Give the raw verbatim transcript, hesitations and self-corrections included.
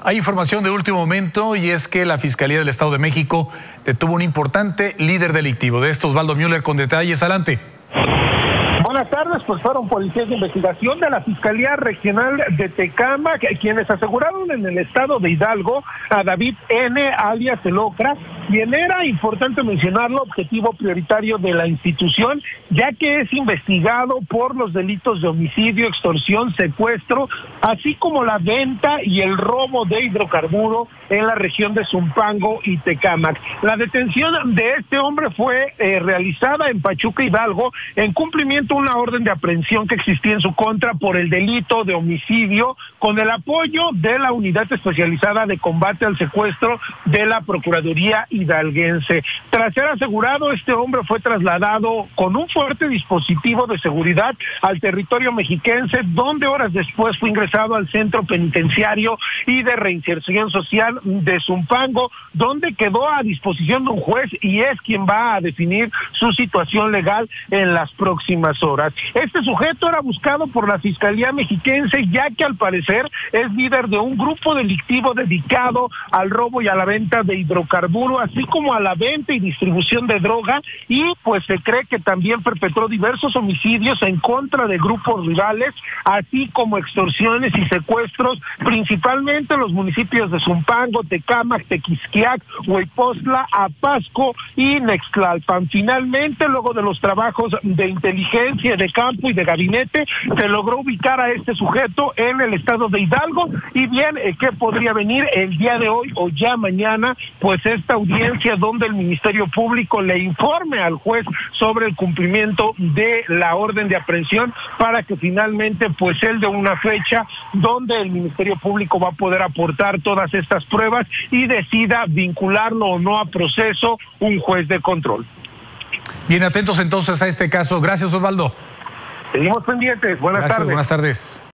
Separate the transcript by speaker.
Speaker 1: Hay información de último momento y es que la Fiscalía del Estado de México detuvo un importante líder delictivo. De esto, Osvaldo Müller con detalles. Adelante.
Speaker 2: Buenas tardes, pues fueron policías de investigación de la Fiscalía Regional de Tecámac quienes aseguraron en el estado de Hidalgo a David N. alias El Ocra, quien era, importante mencionarlo, objetivo prioritario de la institución, ya que es investigado por los delitos de homicidio, extorsión, secuestro, así como la venta y el robo de hidrocarburo en la región de Zumpango y Tecámac. La detención de este hombre fue eh, realizada en Pachuca, Hidalgo, en cumplimiento de una orden de aprehensión que existía en su contra por el delito de homicidio, con el apoyo de la Unidad Especializada de Combate al Secuestro de la Procuraduría hidalguense. Tras ser asegurado, este hombre fue trasladado con un fuerte dispositivo de seguridad al territorio mexiquense, donde horas después fue ingresado al Centro Penitenciario y de Reinserción Social de Zumpango, donde quedó a disposición de un juez y es quien va a definir su situación legal en las próximas horas. Este sujeto era buscado por la Fiscalía Mexiquense, ya que al parecer es líder de un grupo delictivo dedicado al robo y a la venta de hidrocarburo, así como a la venta y distribución de droga, y pues se cree que también perpetró diversos homicidios en contra de grupos rivales, así como extorsiones y secuestros, principalmente en los municipios de Zumpango, Tecámac, Tequisquiac, Hueypostla, Apasco y Nextlalpan. Finalmente, luego de los trabajos de inteligencia, de campo y de gabinete, se logró ubicar a este sujeto en el estado de Hidalgo, y bien, eh, ¿qué podría venir el día de hoy o ya mañana? Pues esta audiencia donde el Ministerio Público le informe al juez sobre el cumplimiento de la orden de aprehensión para que finalmente pues él dé una fecha donde el Ministerio Público va a poder aportar todas estas pruebas y decida vincularlo o no a proceso un juez de control.
Speaker 1: Bien, atentos entonces a este caso. Gracias, Osvaldo.
Speaker 2: Seguimos pendientes. Buenas
Speaker 1: Gracias,
Speaker 2: tardes.
Speaker 1: Buenas tardes.